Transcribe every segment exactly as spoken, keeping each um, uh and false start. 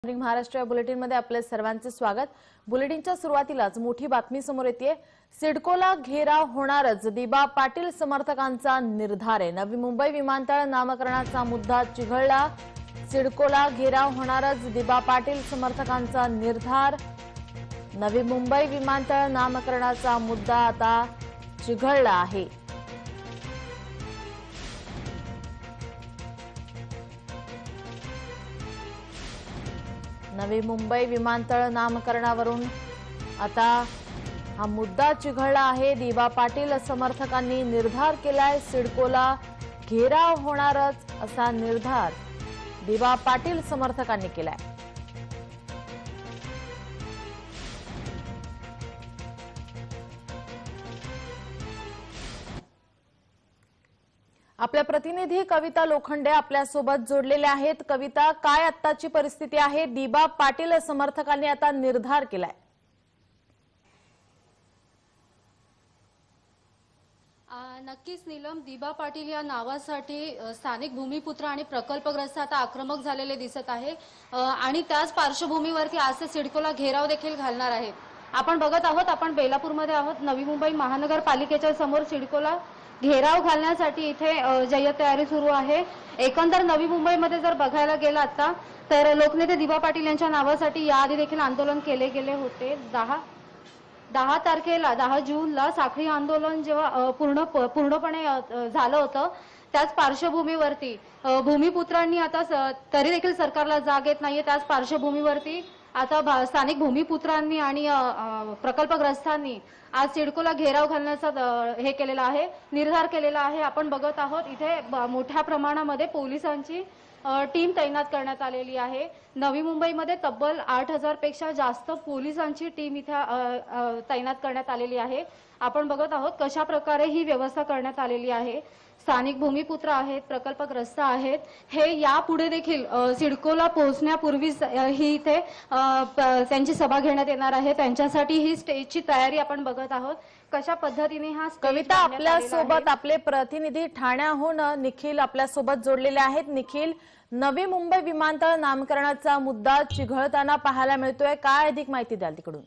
Maharashtra bulletin मध्ये आपले सर्वांचे स्वागत। बुलेटिनच्या सुरुवातीलाच मोठी बातमी समोर येते। सिडकोला घेराव होणारच, दिबा पाटील समर्थकांचा निर्धार आहे। नवी मुंबई विमानतळ नामकरणाचा मुद्दा चिघळला। सिडकोला घेराव होणारच, दिबा पाटील समर्थकांचा निर्धार। नवी मुंबई विमानतळ नामकरणाचा मुद्दा आता चिघळला आहे। नवी मुंबई विमानतळ नामकरणावरून आता हा मुद्दा चिघळला आहे। दिबा पाटील समर्थकांनी निर्धार केलाय, सिडकोला घेराव होणारच असा निर्धार दिबा पाटील समर्थकांनी केलाय। आपल्या प्रतिनिधी कविता लोखंडे आपल्या सोबत जोडलेले आहेत। कविता, काय आत्ताची परिस्थिती आहे? दिबा पाटील समर्थकांनी आता निर्धार केलाय। नक्कीच नीलम, दिबा पाटील या नावासाठी स्थानिक भूमिपुत्र आणि प्रकल्पग्रस्त आता आक्रमक झालेले दिसत आहे आणि त्याच पार्श्वभूमीवरती आज ते सिडकोला घेराव देखील घालणार आहेत। आपण बघत आहोत, आपण बेलापूरमध्ये आहोत। नवी मुंबई महानगरपालिकेच्या समोर सिडकोला घेराव घालण्यासाठी इथे जय्यत तयारी सुरू आहे। एकंदर नवी मुंबईमध्ये जर बघायला गेलं आता तर लोकनेते दिबा पाटील यांच्या नावासाठी याआधी देखील आंदोलन केले गेले होते। दहा दहा तारखेला दहा जूनला साखळी आंदोलन जेव्हा पूर्ण पूर्णपणे झालं होतं, त्याच पार्श्वभूमीवरती भूमिपुत्रांनी आता तरी देखील सरकारला जाग येत नाहीये। त्याच पार्श्वभूमीवरती आता स्थानिक भूमिपुत्रांनी आणि प्रकल्पग्रस्तांनी आज सिडकोला घेराव घालण्याचा हे केलेला आहे, निर्धार केलेला आहे। आपण बघत आहोत इथे मोठ्या प्रमाणामध्ये पोलिसांची टीम तैनात करण्यात आलेली आहे। नवी मुंबईमध्ये तब्बल आठ हजार पेक्षा जास्त पोलिसांची टीम इथे तैनात करण्यात आलेली आहे। आपण बघत आहोत कशा प्रकारे ही व्यवस्था करण्यात आलेली आहे। स्थानिक भूमिपुत्र आहेत, प्रकल्पग्रस्त आहेत, हे यापुढे देखील सिडकोला पोहोचण्यापूर्वी ही इथे त्यांची सभा घेण्यात येणार आहे। त्यांच्यासाठी ही स्टेजची तयारी आपण बघत आहोत कशा पद्धतीने हा। कविता, आपल्या सोबत आपले प्रतिनिधी ठाण्याहून निखिल आपल्या सोबत जोडलेले आहेत। निखिल, नवी मुंबई विमानतळ नामकरणाचा मुद्दा चिघळताना पाहायला मिळतोय, काय अधिक माहिती द्याल तिकडून?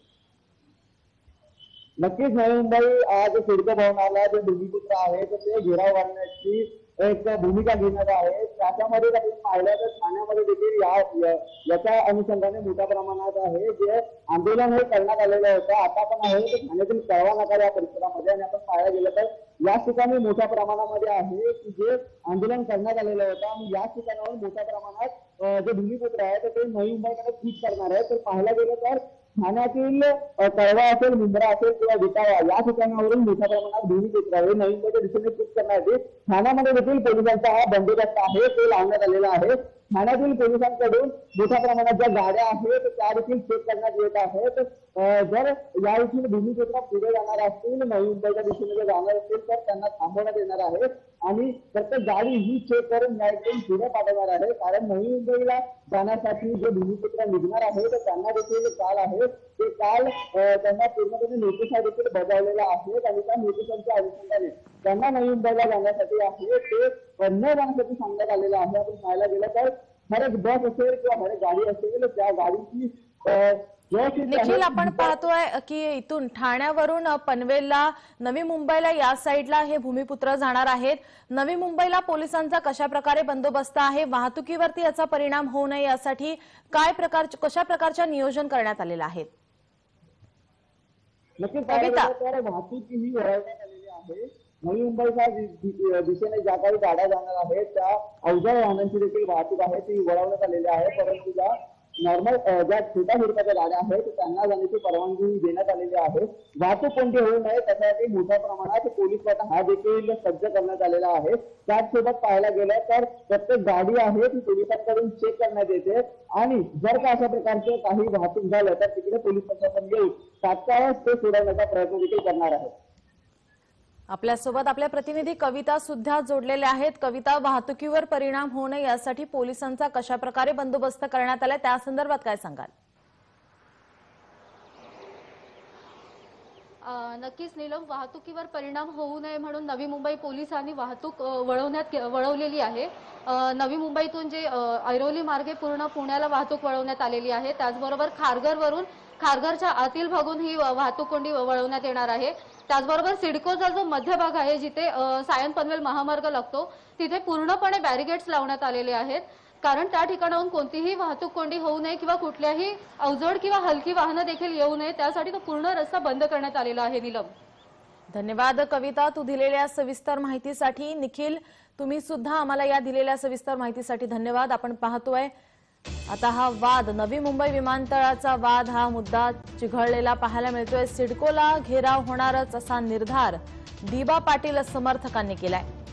नक्कीच नवी मुंबई आज सिडको भवनाला जे भूमिपुत्र आहेत ते घेराव घालण्याची एक भूमिका घेणार आहे। त्याच्यामध्ये आपण पाहिलं तर ठाण्यामध्ये देखील या याच्या अनुषंगाने मोठ्या प्रमाणात आहे जे आंदोलन हे करण्यात आलेलं होतं। आता पण आहे तर ठाण्यातील कळवा नगर या परिसरामध्ये आणि आपण पाहायला गेलं तर याच ठिकाणी मोठ्या प्रमाणामध्ये आहे की जे आंदोलन करण्यात आलेलं होतं आणि याच ठिकाणावर मोठ्या प्रमाणात जे भूमिपुत्र आहेत ते नवी मुंबईकडे कूच करणार आहे। तर पाहायला गेलं तर ठाण्यातील कळवा असेल, मुंब्रा असेल किंवा विटावा या ठिकाणावरून मोठ्या प्रमाणात भूमिपुत्र हे नवी मुंबईच्या दिशेने कूच करण्यासाठी ठाण्यामध्ये देखील पोलिसांचा हा बंदोबस्त आहे ते लावण्यात आलेला आहे। ठाण्यातील पोलिसांकडून मोठ्या प्रमाणात ज्या गाड्या आहेत त्या देखील चेक करण्यात येत आहेत। जर या दिशेने भूमिपुत्र पुढे जाणार असतील, नवी मुंबईच्या दिशेने जर जाणार असतील तर त्यांना थांबवण्यात येणार आहे आणि प्रत्येक गाडी ही चेक करून न्यायालयातून पुढे पाठवणार आहे। कारण नवी मुंबईला जाण्यासाठी जे भूमिपुत्र निघणार आहेत त्यांना देखील काल आहे ते काल त्यांना पूर्णपणे नोटिसा देखील बजावलेल्या आहेत आणि त्या नोटिसांच्या अनुषंगाने त्यांना नवी मुंबईला जाण्यासाठी आहे ते न जाण्यासाठी सांगण्यात आलेलं आहे। आपण पाहायला गेलं तर हर एक बस असेल किंवा हर एक गाडी असेल त्या गाडीची निखिल, आपण पाहतोय की इथून ठाण्यावरून पनवेलला नवी मुंबईला या साईडला हे भूमिपुत्र जाणार आहेत। नवी मुंबईला पोलिसांचा कशा प्रकारे बंदोबस्त आहे, वाहतुकीवरती याचा परिणाम होऊ नये यासाठी काय प्रकार कशा प्रकारचे नियोजन करण्यात आलेलं आहे? नक्कीच वाहतूक ही वळवण्यात आलेली आहे। नवी मुंबईच्या दिशेने ज्या काही गाड्या जाणार आहेत त्या अवजड वाहनांची देखील वाहतूक आहे ती वळवण्यात आलेली आहे, परंतु ज्या नॉर्मल ज्या छोट्या स्वरूपाच्या गाड्या आहेत त्यांना जाण्याची परवानगी देण्यात आलेली आहे। वाहतूक कोणती होऊ नये त्यासाठी मोठ्या प्रमाणात पोलीस वाटा हा देखील सज्ज करण्यात आलेला आहे। त्याचसोबत पाहायला गेलं तर प्रत्येक गाडी आहे ती पोलिसांकडून चेक करण्यात येते आणि जर का अशा प्रकारचे काही वाहतूक झालं तर तिकडे पोलीस प्रशासन येऊन तात्काळच ते सोडवण्याचा प्रयत्न देखील करणार आहे। आपल्या सोबत आपल्या प्रतिनिधी कविता सुद्धा जोडलेले आहेत। कविता, वाहतुकीवर परिणाम होऊ नये यासाठी पोलिसांचा कशा प्रकारे बंदोबस्त करण्यात आलाय त्या संदर्भात काय सांगाल? अ, नक्कीच नीलम, वाहतुकीवर परिणाम होऊ नये म्हणून नवी मुंबई पोलिसांनी वाहतूक अ, वळवण्यात वळवलेली आहे. अ, नवी मुंबईतून जे अ, ऐरोली मार्गे पूर्ण पुण्याला वाहतूक वळवण्यात आलेली आहे. त्याचबरोबर खारघरवरून खारघरच्या आतील भागून ही वा- वाहतूक कोंडी वळवण्यात येणार आहे. त्याचबरोबर सिडकोचा जो मध्य भाग आहे, जिथे अ, सायन पनवेल महामार्ग लागतो, तिथे पूर्णपणे बॅरिगेड्स लावण्यात आलेले आहेत. कारण त्या ठिकाणाहून कोणतीही वाहतूक कोंडी होऊ नये किंवा कुठल्याही अवजड किंवा हलकी वाहनं देखील येऊ नये, त्यासाठी तो पूर्ण रस्ता बंद करण्यात आलेला आहे. नीलम, धन्यवाद कविता, तू दिलेल्या सविस्तर माहितीसाठी. निखिल, तुम्ही सुद्धा आम्हाला या दिलेल्या सविस्तर माहितीसाठी धन्यवाद. आपण पाहतोय आता हा वाद, नवी मुंबई विमानतळाचा वाद, हा मुद्दा चिघळलेला पाहायला मिळतोय. सिडकोला घेराव होणारच असा निर्धार दिबा पाटील समर्थकांनी केलाय.